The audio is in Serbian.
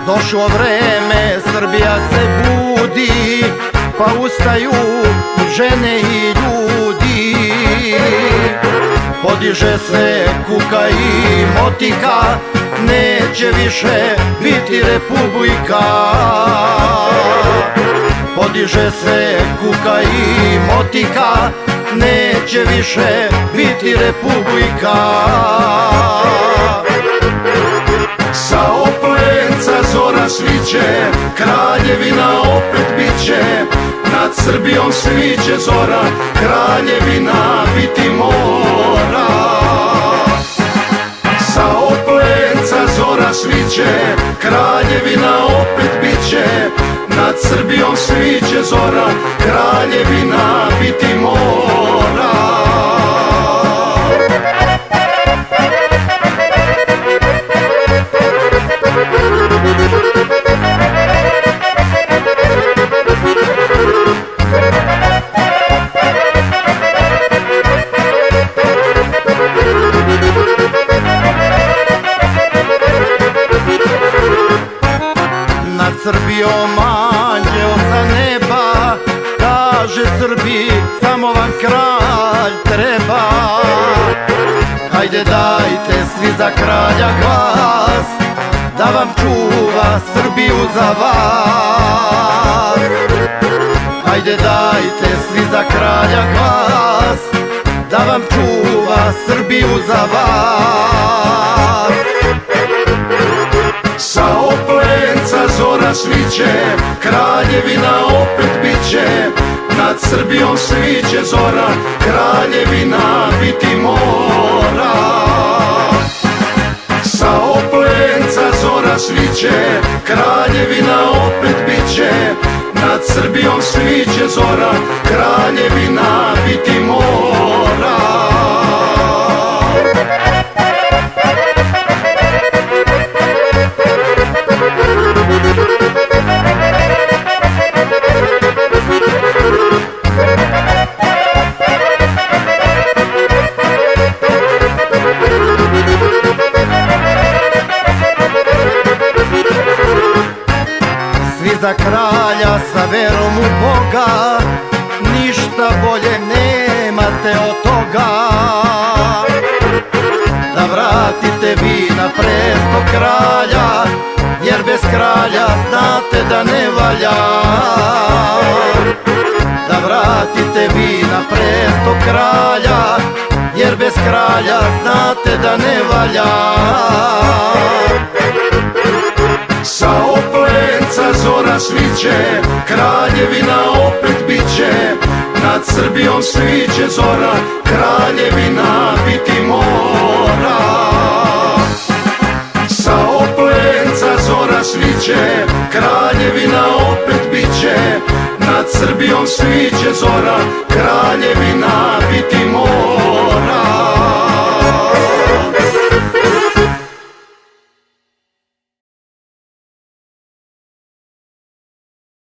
Došlo vreme, Srbija se budi, pa ustaju žene i ljudi. Podiže se kuka i motika, neće više biti republika. Podiže se kuka i motika, neće više biti republika. Sa Oplenca zora sviće, kraljevina opet biće, nad Srbijom sviće zora, kraljevina biti mora. Sa Oplenca zora sviće, kraljevina opet biće, nad Srbijom sviće zora, kraljevina biti mora. Nad Srbijom anđeo sa neba kaže Srbiji samo vam kralj treba. Hajde dajte svi za kralja glas, da vam čuva Srbiju za vas. Hajde dajte svi za kralja glas, da vam čuva Srbiju za vas. Sa Oplenca zora sviće, kraljevina opet biće, nad Srbijom sviće zora, kraljevina biti mora. Sa Oplenca zora sviće, kraljevina opet biće, nad Srbijom sviće zora, kraljevina biti mora. Za kralja sa verom u Boga, ništa bolje nemate od toga. Da vratite vi na presto kralja, jer bez kralja znate da ne valja. Da vratite vi na presto kralja, jer bez kralja znate da ne valja. Sa Oplenca zora sviće, kraljevina opet biće, nad Srbijom sviće zora, kraljevina biti mora. Sa Oplenca zora sviće, kraljevina opet biće, nad Srbijom sviće zora, kraljevina